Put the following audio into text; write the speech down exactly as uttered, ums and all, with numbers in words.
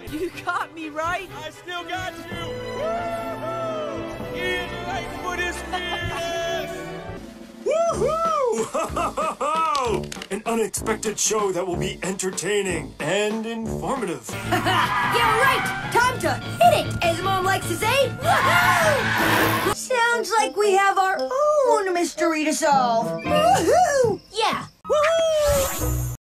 You got me right. I still got you. Woo-hoo! Ian Lightfoot is fearless. Woohoo! Ho, ho, ho, ho! An unexpected show that will be entertaining and informative. Yeah, right! Time to hit it, as Mom likes to say. Woohoo! Sounds like we have our own mystery to solve. Woohoo! Yeah. Woohoo!